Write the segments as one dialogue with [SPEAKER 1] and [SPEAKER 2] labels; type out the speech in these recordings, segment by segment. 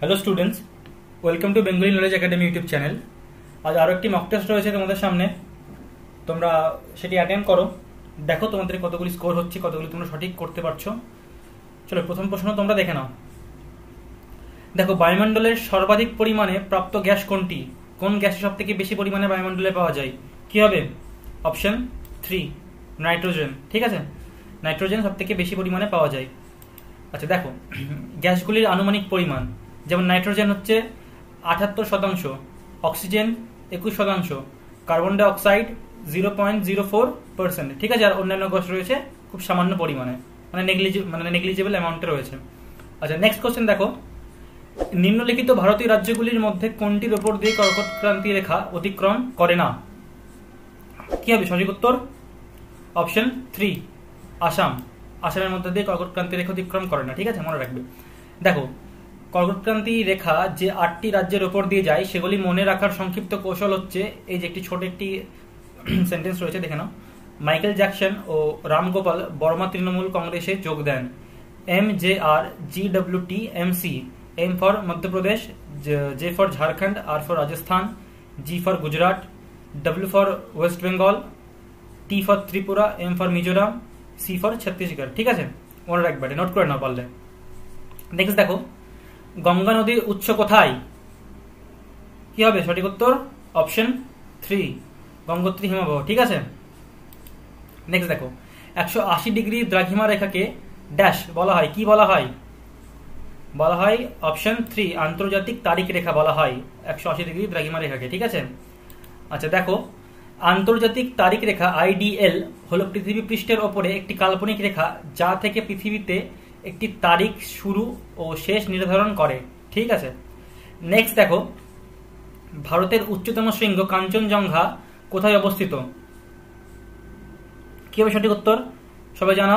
[SPEAKER 1] Hello students, welcome to Bengali knowledge academy YouTube channel. আজ আরও একটি মক টেস্ট রয়েছে তোমাদের সামনে, তোমরা সেটি অ্যাটেন্ড করো। দেখো তোমাদের কতগুলি স্কোর হচ্ছে, কতগুলি তোমরা সঠিক করতে পারছো। চলো প্রথম প্রশ্ন তোমরা দেখে নাও। দেখো, বায়ুমণ্ডলের সর্বাধিক পরিমাণে প্রাপ্ত গ্যাস কোনটি? কোন গ্যাস সব থেকে বেশি পরিমাণে বায়ুমণ্ডলে পাওয়া যায়? কি হবে? Option 3 nitrogen. ঠিক আছে, নাইট্রোজেন সব থেকে বেশি পরিমাণে পাওয়া যায়। আচ্ছা দেখো, গ্যাসগুলির আনুমানিক পরিমাণ, যেমন নাইট্রোজেন হচ্ছে 78%, অক্সিজেন 21%, কার্বন ডাই অক্সাইড 0.04%। ঠিক আছে, আর অন্যান্য গ্যাস রয়েছে খুব সামান্য পরিমাণে, মানে নেগলিজেবল অ্যামাউন্টে রয়েছে। আচ্ছা নেক্সট কোশ্চেন দেখো, নিম্নলিখিত ভারতীয় রাজ্যগুলির মধ্যে কোনটির ওপর দিয়ে কর্কট ক্রান্তি রেখা অতিক্রম করে না? কি হবে সঠিক উত্তর? অপশন 3 আসাম। আসামের মধ্যে দিয়ে কর্কট ক্রান্তি রেখা অতিক্রম করে না। ঠিক আছে, মনে রাখবে। দেখো, কর্কটক্রান্তি রেখা যে 8টি রাজ্যের ওপর দিয়ে যায় সেগুলি মনে রাখার সংক্ষিপ্ত কৌশল হচ্ছে, এই যে একটি ছোট একটি সেন্টেন্স রয়েছে, দেখে নাও। মাইকেল জ্যাকসন ও রামগোপাল বর্মা তৃণমূল কংগ্রেসে যোগ দেন। MJR GWT MC, M for Madhya Pradesh, J for Jharkhand, R for Rajasthan, G for Gujarat, W for West Bengal, T for Tripura, M for Mizoram, C for Chhattisgarh. ঠিক আছে, মনে রাখবে, নোট করে নাও পারলে। নেক্সট দেখো, গঙ্গা নদীর উৎস কোথায়? কি হবে সঠিক উত্তর? অপশন 3 গঙ্গোত্রী হিমবাহ। ঠিক আছে, নেক্সট দেখো, 180 ডিগ্রি দ্রাঘিমা রেখাকে ড্যাশ বলা হয়? কি বলা হয়? বলা হয় অপশন 3 আন্তর্জাতিক তারিখ রেখা বলা হয় 180 ডিগ্রি দ্রাঘিমা রেখাকে। ঠিক আছে, আচ্ছা দেখো, আন্তর্জাতিক তারিখ রেখা IDL হলো পৃথিবী পৃষ্ঠের ওপরে একটি কাল্পনিক রেখা যা থেকে পৃথিবীতে একটি তারিখ শুরু ও শেষ নির্ধারণ করে। ঠিক আছে, নেক্সট দেখো, ভারতের উচ্চতম শৃঙ্গ কাঞ্চনজঙ্ঘা কোথায় অবস্থিত? কি হবে সঠিক উত্তর? সবাই জানাও।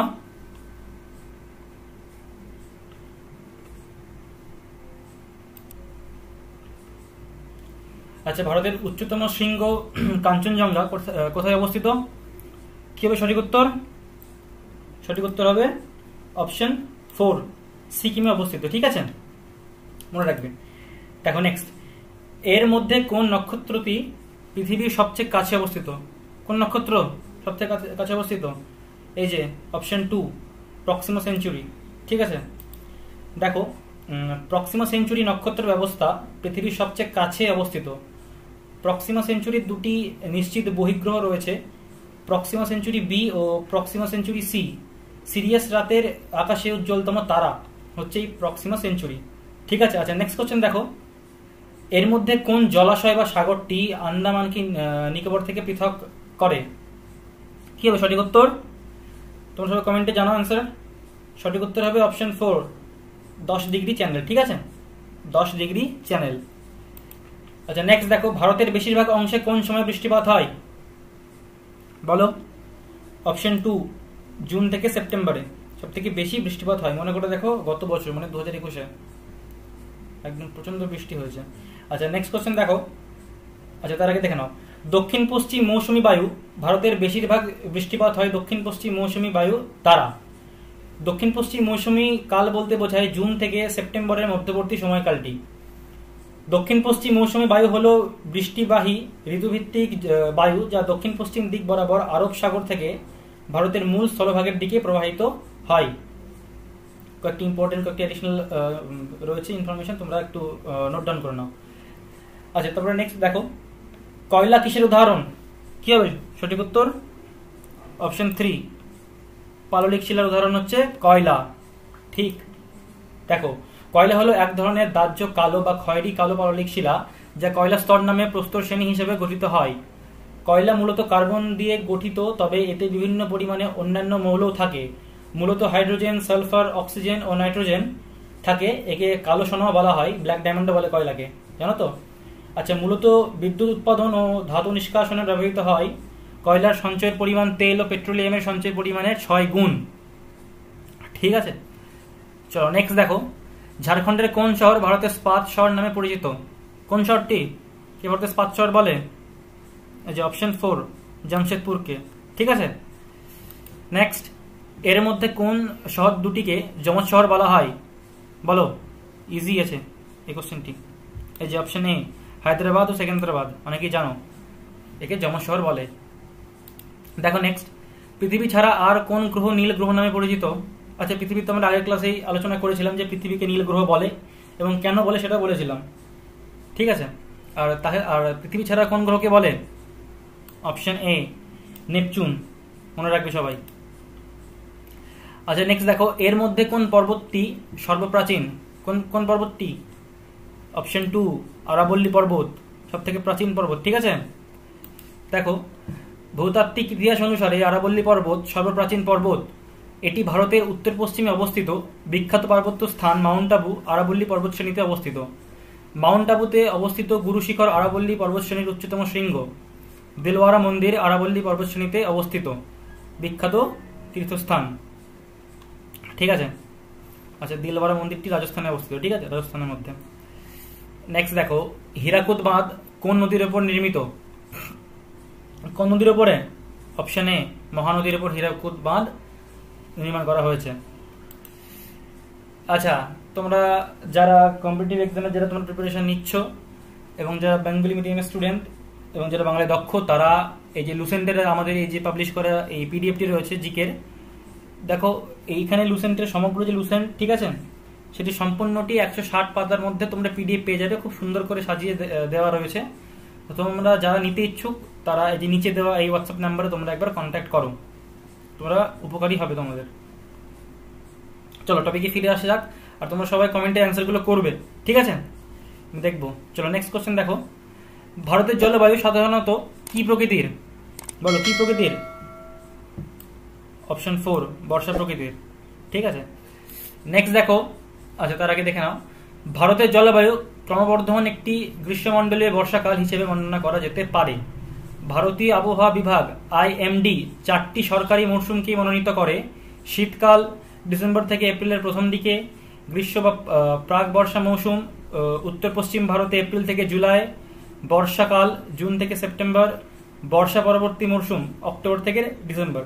[SPEAKER 1] আচ্ছা, ভারতের উচ্চতম শৃঙ্গ কাঞ্চনজঙ্ঘা কোথায় অবস্থিত? কি হবে সঠিক উত্তর? সঠিক উত্তর হবে অপশন 4 সিকিমে অবস্থিত। ঠিক আছে, মনে রাখবেন। দেখো নেক্সট, এর মধ্যে কোন নক্ষত্রটি পৃথিবীর সবচেয়ে কাছে অবস্থিত? কোন নক্ষত্র সবচেয়ে কাছে অবস্থিত? এই যে অপশন 2 প্রক্সিমা সেঞ্চুরি। ঠিক আছে, দেখো, প্রক্সিমা সেঞ্চুরি নক্ষত্র ব্যবস্থা পৃথিবীর সবচেয়ে কাছে অবস্থিত। প্রক্সিমা সেঞ্চুরির দুটি নিশ্চিত বহিঃগ্রহ রয়েছে, প্রক্সিমা সেঞ্চুরি বি ও প্রক্সিমা সেঞ্চুরি সি। সিরিয়াস রাতের আকাশে উজ্জ্বলতম তারা হচ্ছে এই প্রক্সিমা সেঞ্চুরি। ঠিক আছে, আচ্ছা নেক্সট কোশ্চেন দেখো, এর মধ্যে কোন জলাশয় বা সাগরটি আন্দামান নিকোবর থেকে পৃথক করে? কি হবে সঠিক উত্তর? তোমরা সবাই কমেন্টে জানাও অ্যান্সার। সঠিক উত্তর হবে অপশন 4 10 ডিগ্রি চ্যানেল। ঠিক আছে, 10 ডিগ্রি চ্যানেল। আচ্ছা নেক্সট দেখো, ভারতের বেশিরভাগ অংশে কোন সময় বৃষ্টিপাত হয়? বলো। অপশন 2 জুন থেকে সেপ্টেম্বরে সব থেকে বেশি বৃষ্টিপাত হয়। মনে করে দেখো, গত বছর মানে 2021-এ একদম প্রচন্ড বৃষ্টি হয়েছে। আচ্ছা নেক্সট কোশ্চেন দেখো, আচ্ছা তার আগে দেখে নাও, দক্ষিণ পশ্চিম মৌসুমী বায়ু, ভারতের বেশিরভাগ বৃষ্টিপাত হয় দক্ষিণ পশ্চিম মৌসুমী বায়ু দ্বারা। দক্ষিণ পশ্চিম মৌসুমী কাল বলতে বোঝায় জুন থেকে সেপ্টেম্বরের মধ্যবর্তী সময়কালটি। দক্ষিণ পশ্চিম মৌসুমী বায়ু হলো বৃষ্টিবাহী ঋতুভিত্তিক বায়ু যা দক্ষিণ পশ্চিম দিক বরাবর আরব সাগর থেকে ভারতের মূল স্থলভাগের দিকে প্রবাহিত হয়। কয়েকটি ইম্পর্টেন্ট কয়েকটি অ্যাডিশনাল রয়েছে ইনফরমেশন, তোমরা একটু নোট ডাউন করে নাও। আচ্ছা তারপরে নেক্সট দেখো, কয়লা কিসের উদাহরণ? কি হবে সঠিক উত্তর? অপশন 3 পাললিক শিলার উদাহরণ হচ্ছে কয়লা। ঠিক, দেখো, কয়লা হলো এক ধরনের দাহ্য কালো বা খয়েরি কালো পাললিক শিলা যা কয়লা স্তর নামে প্রস্তর শ্রেণী হিসেবে গঠিত হয়। কয়লা মূলত কার্বন দিয়ে গঠিত, তবে এতে বিভিন্ন পরিমাণে অন্যান্য মৌলও থাকে। মূলত হাইড্রোজেন, সালফার, অক্সিজেন ও নাইট্রোজেন থাকে। একে কালো সোনাও বলা হয়, ব্ল্যাক ডায়মন্ড বলে কয়লাকে, জানো তো? আচ্ছা, মূলত বিদ্যুৎ উৎপাদন ও ধাতু নিষ্কাশনে ব্যবহৃত হয়। কয়লার সঞ্চয়ের পরিমাণ তেল ও পেট্রোলিয়ামের সঞ্চয়ের পরিমাণের 6 গুণ। ঠিক আছে, চলো নেক্সট দেখো, ঝাড়খণ্ডের কোন শহর ভারতের স্পাত শহর নামে পরিচিত? কোন শহরটি কি ভারতের স্পাত শহর বলে? এই যে অপশন 4 জামশেদপুরকে। ঠিক আছে, নেক্সট, এর মধ্যে কোন শহর দুটিকে যমজ শহর বলা হয়? বলো, ইজি আছে। এই কোশ্চেনটি, এই যে অপশন এ হায়দ্রাবাদ ও সেকেন্দ্রাবাদ, অনেকেই জানো, একে যমজ শহর বলে। দেখো নেক্সট, পৃথিবী ছাড়া আর কোন গ্রহ নীল গ্রহ নামে পরিচিত? আচ্ছা, পৃথিবী তো আমরা আগের ক্লাসেই আলোচনা করেছিলাম যে পৃথিবীকে নীল গ্রহ বলে এবং কেন বলে সেটা বলেছিলাম, ঠিক আছে। আর পৃথিবী ছাড়া কোন গ্রহকে বলে? অপশন এ নেপচুন, মনে রাখবে সবাই। আচ্ছা নেক্সট দেখো, এর মধ্যে কোন পর্বতটি সর্বপ্রাচীন? কোন পর্বতটি? অপশন 2 আরাবল্লী পর্বত, সব থেকে প্রাচীন পর্বত, ঠিক আছে। দেখো, ভূতাত্ত্বিক ইতিহাস অনুসারে আরাবল্লী পর্বত সর্বপ্রাচীন পর্বত। এটি ভারতের উত্তর পশ্চিমে অবস্থিত। বিখ্যাত পার্বত্য স্থান মাউন্ট আবু আরাবল্লী পর্বত শ্রেণীতে অবস্থিত। মাউন্ট আবুতে অবস্থিত গুরু শিখর আরাবল্লী পর্বত শ্রেণীর উচ্চতম শৃঙ্গ। দিলওয়ারা মন্দির আরাবল্লী পর্বত শ্রেণীতে অবস্থিত, বিখ্যাত তীর্থস্থান, ঠিক আছে। আচ্ছা, দিলওয়ারা মন্দিরটি রাজস্থানে অবস্থিত, ঠিক আছে, রাজস্থানের মধ্যে। নেক্সট দেখো, হীরাকুদ বাঁধ কোন নদীর উপর নির্মিত? কোন নদীর উপরে? অপশন এ মহানদীর উপর হীরাকুদ বাঁধ নির্মাণ করা হয়েছে। আচ্ছা, তোমরা যারা কম্পিটিটিভ এক্সামের যারা তোমরা প্রিপারেশন নিচ্ছ এবং যারা বেঙ্গলি মিডিয়ামের স্টুডেন্ট এবং যারা বাংলায় দক্ষ, তারা এই যে লুসেন্টের আমাদের এই যে পাবলিশ করা এই পিডিএফটি রয়েছে জিকের, দেখো এইখানে লুসেন্টের সমগ্র যে লুসেন্ট, ঠিক আছে, সেটি সম্পূর্ণটি 160 পাতার মধ্যে তোমরা পিডিএফ পেয়ে যাবে, খুব সুন্দর করে সাজিয়ে দেওয়া রয়েছে। তোমরা যারা নিতে ইচ্ছুক তারা এই যে নিচে দেওয়া এই হোয়াটসঅ্যাপ নাম্বারে তোমরা একবার কন্ট্যাক্ট করো, তোমরা উপকারী হবে তোমাদের। চলো টপিকে ফিরে আসা যাক, আর তোমরা সবাই কমেন্টে অ্যান্সারগুলো করবে, ঠিক আছে, দেখবো। চলো নেক্সট কোশ্চেন দেখো, ভারতের জলবায়ু সাধারণত কি প্রকৃতির? বলো কি প্রকৃতির? অপশন 4 বর্ষা প্রকৃতির, ঠিক আছে। নেক্সট দেখো, আচ্ছা তার আগে দেখে নাও, ভারতের জলবায়ু ক্রমবর্ধমান একটি গ্রীষ্মমণ্ডলীয় বর্ষাকাল হিসেবে বর্ণনা করা যেতে পারে। ভারতীয় আবহাওয়া বিভাগ IMD 4টি সরকারি মৌসুমকে মনোনীত করে। শীতকাল ডিসেম্বর থেকে এপ্রিলের প্রথম দিকে, গ্রীষ্ম বা প্রাক বর্ষা মৌসুম উত্তর পশ্চিম ভারতে এপ্রিল থেকে জুলাই, বর্ষাকাল জুন থেকে সেপ্টেম্বর, বর্ষা পরবর্তী মৌসুম অক্টোবর থেকে ডিসেম্বর।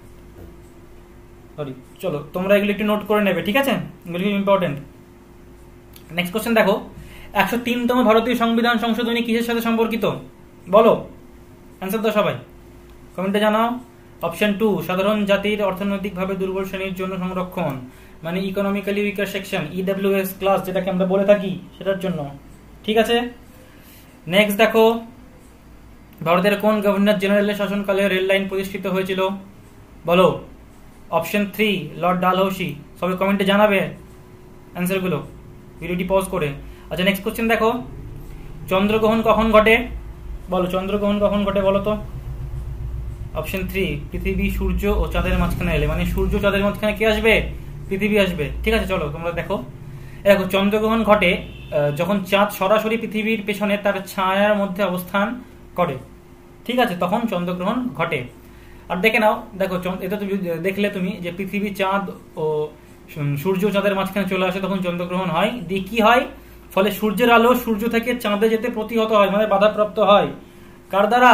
[SPEAKER 1] সরি, চলো তোমরা এগুলো একটু নোট করে নেবে, ঠিক আছে, এগুলো ইম্পর্টেন্ট। নেক্সট কোশ্চেন দেখো, 103তম ভারতীয় সংবিধান সংশোধনী কিসের সাথে সম্পর্কিত? বলো, অ্যান্সার দাও সবাই, কমেন্টে জানাও। অপশন 2 সাধারণ জাতির অর্থনৈতিকভাবে দুর্বল শ্রেণীর জন্য সংরক্ষণ, মানে economically weaker section, EWS class যেটাকে আমরা বলে থাকি, সেটার জন্য, ঠিক আছে। নেক্সট দেখো, ভারতের কোন গভর্নর জেনারেলের শাসনকালে রেল লাইন প্রতিষ্ঠিত হয়েছিল? বলো। Option 3 Lord Dalhousie. সবাই কমেন্টে জানাবে অ্যান্সারগুলো ভিডিওটি পজ করে। আচ্ছা নেক্সট কোশ্চেন দেখো, চন্দ্রগ্রহণ কখন ঘটে? বলো, চন্দ্রগ্রহণ কখন ঘটে বলো তো? অপশন 3 পৃথিবী সূর্য ও চাঁদের মাঝখানে এলে, মানে সূর্য চাঁদের মাঝখানে কে আসবে? পৃথিবী আসবে, ঠিক আছে। চলো তোমরা দেখো, দেখো চন্দ্রগ্রহণ ঘটে যখন চাঁদ সরাসরি পৃথিবীর পেছনে তার ছায়ার মধ্যে অবস্থান করে, ঠিক আছে, তখন চন্দ্রগ্রহণ ঘটে। আর দেখে নাও, দেখো এটা তুমি দেখলে তুমি যে পৃথিবী চাঁদ ও সূর্য চাঁদের মাঝখানে চলে আসে, তখন চন্দ্রগ্রহণ হয়। দিয়ে কি হয়? ফলে সূর্যের আলো সূর্য থেকে চাঁদে যেতে প্রতিহত হয়, মানে বাধাপ্রাপ্ত হয়। কার দ্বারা?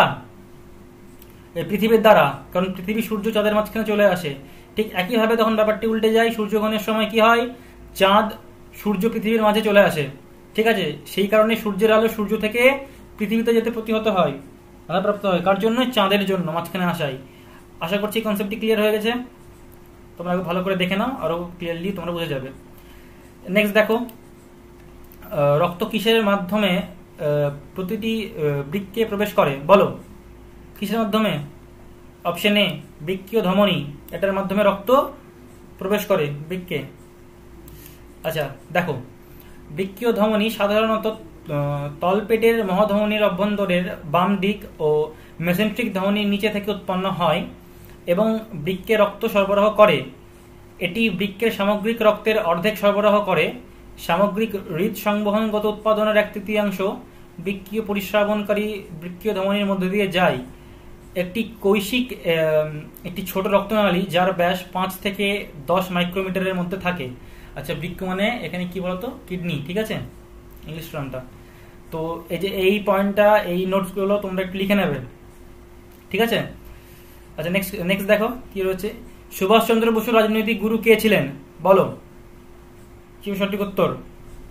[SPEAKER 1] পৃথিবীর দ্বারা, কারণ পৃথিবী সূর্য চাঁদের মাঝখানে চলে আসে। ঠিক একইভাবে তখন ব্যাপারটি উল্টে যায়, সূর্যগ্রহণের সময় কি হয়? চাঁদ সূর্য পৃথিবীর মাঝে চলে আসে, ঠিক আছে। সেই কারণে সূর্যের আলো সূর্য থেকে পৃথিবীতে যেতে প্রতিহত হয়, বাধাপ্রাপ্ত হয়। কার জন্য? চাঁদের জন্য মাঝখানে আসায়। আশা করছি কনসেপ্টটি ক্লিয়ার হয়ে গেছে, তোমরা ভালো করে দেখে নাও, আরো ক্লিয়ারলি তোমরা বুঝে যাবে। নেক্সট দেখো, রক্ত কিসের মাধ্যমে প্রতিটি বৃক্কে প্রবেশ করে? বলো, কিসের মাধ্যমে? অপশন এ বৃক্কীয় ধমনী, এটার মাধ্যমে রক্ত প্রবেশ করে বৃক্কে। আচ্ছা দেখো, বৃক্কীয় ধমনী সাধারণত তলপেটের মহাধমনীর অভ্যন্তরের বাম দিক ও মেসেন্ট্রিক ধমনীর নিচে থেকে উৎপন্ন হয় এবং বৃক্কে রক্ত সরবরাহ করে। এটি বৃক্কের সামগ্রিক রক্তের অর্ধেক সরবরাহ করে। সামগ্রিক হৃদ সংবহনগত উৎপাদনের 1/3 বৃক্কীয় পরিস্রাবনকারী বৃক্কীয় ধমনীর মধ্যে দিয়ে যায়। একটি কৈশিক একটি ছোট রক্তনালী যার ব্যাস 5 থেকে 10 মাইক্রোমিটারের মধ্যে থাকে। আচ্ছা, বৃক্ক মানে এখানে কি বলতো? কিডনি, ঠিক আছে, ইংলিশ টার্মটা। তো এই যে এই পয়েন্টটা, এই নোটসগুলো তোমরা একটু লিখে নেবে, ঠিক আছে। আচ্ছা নেক্সট দেখো কি রয়েছে, সুভাষচন্দ্র বসু রাজনৈতিক গুরু কে ছিলেন? বলো, কি সঠিক উত্তর?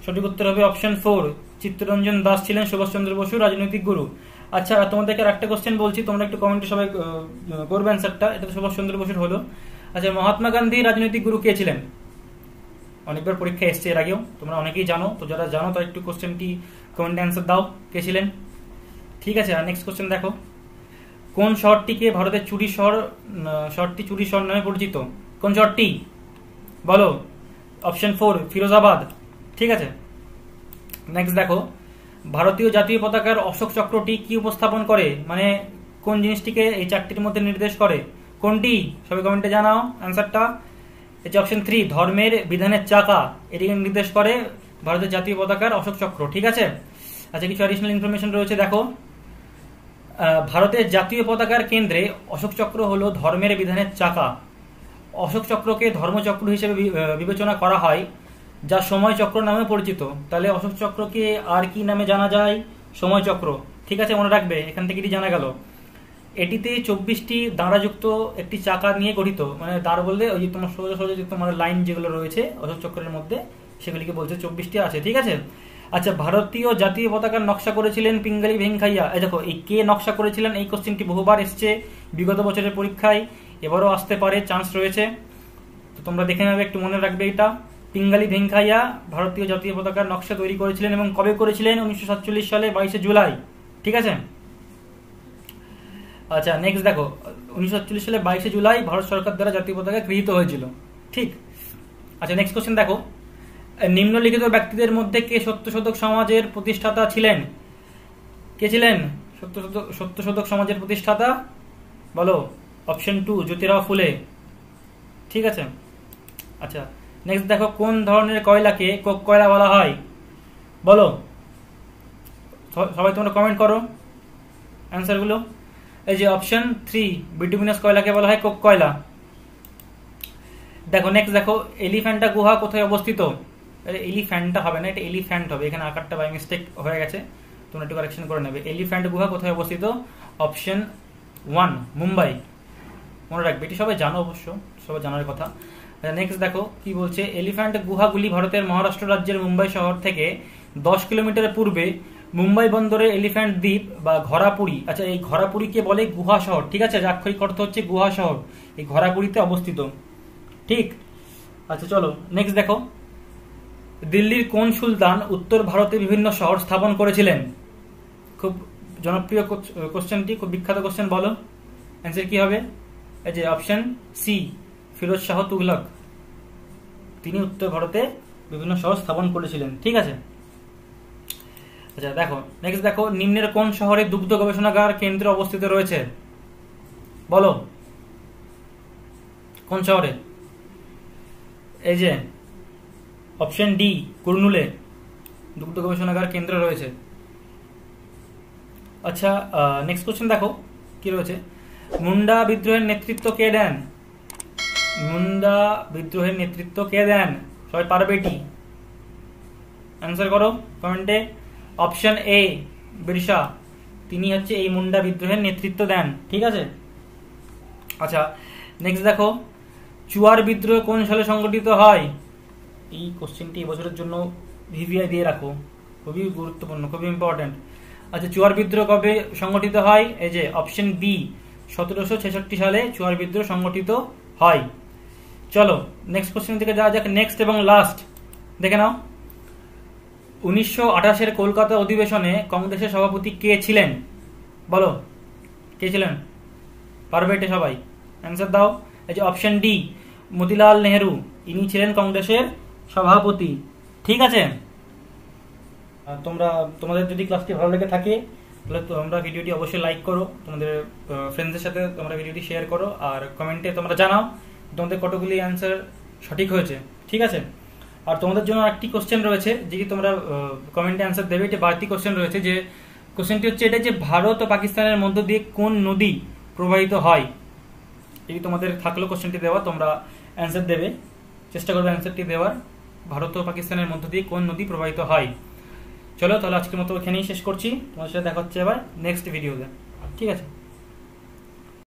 [SPEAKER 1] সঠিক উত্তর হবে অপশন 4, চিত্তরঞ্জন দাস ছিলেন সুভাষচন্দ্র বসু রাজনৈতিক গুরু। আচ্ছা, তোমাদেরকে একটা কোশ্চেন বলছি, তোমরা একটু কমেন্টে সবাই করবে অ্যান্সারটা। এটা তো সুভাষচন্দ্র বসুর হলো। আচ্ছা, মহাত্মা গান্ধী রাজনৈতিক গুরু কে ছিলেন? অনেকবার পরীক্ষা এসছে এর আগেও, তোমরা অনেকেই জানো। তো যারা জানো তারা একটু কোশ্চেনটি কমেন্টে অ্যান্সার দাও, কে ছিলেন। ঠিক আছে, আর নেক্সট কোশ্চেন দেখো, কোন শহরটিকে ভারতের শহরটি চুরি শহর নামে পরিচিত? কোন শহরটি বলো? অপশন 4, ফিরোজাবাদ। ঠিক আছে, নেক্সট দেখো, ভারতীয় জাতীয় পতাকার অশোক চক্রটি কি উপস্থাপন করে? মানে কোন জিনিসটিকে এই চারটির মধ্যে নির্দেশ করে? কোনটি? সবাই কমেন্টে জানাও অ্যান্সারটা। এই যে অপশন 3, ধর্মের বিধানের চাকা, এটিকে নির্দেশ করে ভারতের জাতীয় পতাকার অশোক চক্র। ঠিক আছে। আচ্ছা, কিছু অ্যাডিশনাল ইনফরমেশন রয়েছে দেখো, ভারতের জাতীয় পতাকার কেন্দ্রে অশোক চক্র হলো ধর্মের বিধানের চাকা। অশোক চক্রকে ধর্মচক্র হিসেবে বিবেচনা করা হয়, যা সময় চক্র নামে পরিচিত। তাহলে অশোক চক্রকে আর কি নামে জানা যায়? সময় চক্র। ঠিক আছে, মনে রাখবে, এখান থেকে এটি জানা গেল। এটিতে 24টি দাঁড়াযুক্ত একটি চাকা নিয়ে গঠিত। মানে দাঁড় বললে ওই যে তোমার সোজা সোজা যে তোমার লাইন যেগুলো রয়েছে অশোক চক্রের মধ্যে, সেগুলিকে বলছে 24টি আছে। ঠিক আছে। আচ্ছা, ভারতীয় জাতীয় পতাকার নকশা করেছিলেন পিঙ্গালি ভেঙ্কাইয়া। এই দেখো, এই কে নকশা করেছিলেন, এই কোশ্চেনটি বহুবার এসছে বিগত বছরের পরীক্ষায়, এবারও আসতে পারে, চান্স রয়েছে। তো তোমরা দেখে নেবে, একটু মনে রাখবে এটা। পিঙ্গালি ভেঙ্কাইয়া ভারতীয় জাতীয় পতাকার নকশা তৈরি করেছিলেন এবং কবে করেছিলেন? 1947 সালে 22শে জুলাই। ঠিক আছে। আচ্ছা, নেক্সট দেখো, 1947 সালে 22শে জুলাই ভারত সরকার দ্বারা জাতীয় পতাকা গৃহীত হয়েছিল। ঠিক। আচ্ছা, নেক্সট কোশ্চেন দেখো, নিম্নলিখিত ব্যক্তিদের মধ্যে কে সত্যশোধক সমাজের প্রতিষ্ঠাতা ছিলেন? কে ছিলেন সত্যশোধক সমাজের প্রতিষ্ঠাতা? বলো। অপশন 2, জ্যোতিরাও ফুলে। ঠিক আছে। আচ্ছা, নেক্সট দেখো, কোন ধরনের কয়লাকে কোক কয়লা বলা হয়? বলো। সবাই তোমরা কমেন্ট করো অ্যান্সারগুলো। এই যে অপশন 3, বিটুমিনাস কয়লাকে বলা হয় কোক কয়লা। দেখো, নেক্সট দেখো, এলিফ্যান্টা গুহা কোথায় অবস্থিত? এলিফ্যান্টা হবে না, এটা এলিফ্যান্ট হবে, এখানে আকারটা বাই মিস্টেক হয়ে গেছে, তোমরা একটু কারেকশন করে নেবে। এলিফ্যান্ট গুহা কোথায় অবস্থিত? অপশন 1, মুম্বাই। মনে রাখবে, এটি সবাই জানো, অবশ্য সবাই জানার কথা। নেক্সট দেখো কি বলছে, এলিফ্যান্ট গুহাগুলি ভারতের মহারাষ্ট্র রাজ্যের মুম্বাই শহর থেকে 10 কিলোমিটার পূর্বে মুম্বাই বন্দরে এলিফ্যান্ট দ্বীপ বা ঘোড়াপুরী। আচ্ছা, এই ঘোড়াপুরীকে বলে গুহা শহর। ঠিক আছে, আক্ষরিক অর্থ হচ্ছে গুহা শহর, এই ঘোড়াপুরীতে অবস্থিত। ঠিক। আচ্ছা, চলো নেক্সট দেখো, দিল্লির কোন সুলতান উত্তর ভারতে বিভিন্ন শহর স্থাপন করেছিলেন? খুব জনপ্রিয় কোশ্চেনটি, খুব বিখ্যাত কোশ্চেন। বলো অ্যান্সার কি হবে? এই যে অপশন সি, ফিরোজ শাহ তুগলক। তিনি উত্তর ভারতে বিভিন্ন শহর স্থাপন করেছিলেন। ঠিক আছে। আচ্ছা দেখো, নেক্সট দেখো, নিম্নের কোন শহরে দুগ্ধ গবেষণাগার কেন্দ্র অবস্থিত রয়েছে? বলো, কোন শহরে? এই যে অপশন ডি, কুর্নুলে দুগ্ধ গবেষণাগার কেন্দ্র রয়েছে। আচ্ছা, নেক্সট কোশ্চেন দেখো কি রয়েছে, মুন্ডা বিদ্রোহের নেতৃত্ব কে দেন? মুন্ডা বিদ্রোহের নেতৃত্ব কে দেন? সবাই পারবে এটি? অ্যান্সার করো কমেন্টে। অপশন এ, বিরসা, তিনি হচ্ছে এই মুন্ডা বিদ্রোহের নেতৃত্ব দেন। ঠিক আছে। আচ্ছা, নেক্সট দেখো, চুয়ার বিদ্রোহ কোন সালে সংগঠিত হয়? এই কোশ্চেনটি এবছরের জন্য ভিভিআই দিয়ে রাখো, খুবই গুরুত্বপূর্ণ, খুবই ইম্পর্টেন্ট। আচ্ছা, চুয়ার বিদ্রোহ কবে সংগঠিত হয়? এই যে অপশন বি, 1766 সালে চুয়ার বিদ্রোহ সংগঠিত হয়। চলো নেক্সট কোশ্চেন থেকে যাওয়া যাক, নেক্সট এবং লাস্ট দেখে নাও। 1928-এর কলকাতা অধিবেশনে কংগ্রেসের সভাপতি কে ছিলেন? বলো, কে ছিলেন? পারবে এটা সবাই? অ্যান্সার দাও। এই যে অপশন ডি, মতিলাল নেহেরু, ইনি ছিলেন কংগ্রেসের সভাপতি। ঠিক আছে। তোমাদের যদি ক্লাসটি ভালো লেগে থাকে তাহলে তোমরা ভিডিওটি অবশ্যই লাইক করো, তোমাদের ফ্রেন্ডসদের সাথে তোমরা ভিডিওটি শেয়ার করো, আর কমেন্টে তোমরা জানাও তোমাদের কতগুলি অ্যান্সার সঠিক হয়েছে। ঠিক আছে। আর তোমাদের জন্য একটি কোশ্চেন রয়েছে, যেটি তোমরা কমেন্টে অ্যান্সার দেবে। এটা বাড়তি কোশ্চেন রয়েছে, যে কোশ্চেনটি হচ্ছে এটা, যে ভারত ও পাকিস্তানের মধ্য দিয়ে কোন নদী প্রবাহিত হয়? এই তোমাদের থাকলো কোশ্চেনটি দেওয়া, তোমরা অ্যান্সার দেবে, চেষ্টা করবে অ্যান্সারটি দেওয়ার। ভারত ও পাকিস্তানের মধ্য দিয়ে কোন নদী প্রবাহিত হয়? চলো তাহলে আজকের মতো এখানেই শেষ করছি, তোমার সাথে দেখা হচ্ছে এবার নেক্সট ভিডিওতে। ঠিক আছে।